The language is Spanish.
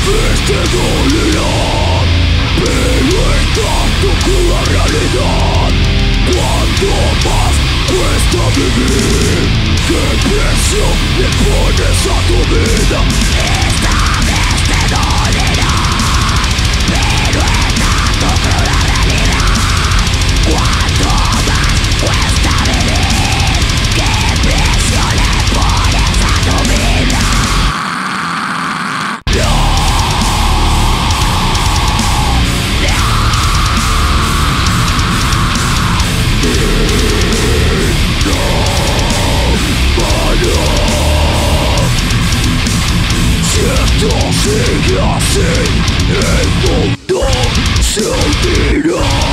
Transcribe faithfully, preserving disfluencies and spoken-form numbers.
vez te dolerá, pero es tanto cruda realidad. Cuanto más cuesta vivir, ¿qué precio le pones a tu vida? Esta vez te dolerá, pero es tanto cruda realidad. Cuanto más cuesta vivir, ¿qué precio le pones a tu vida? Sigue así, el mundo se hundirá.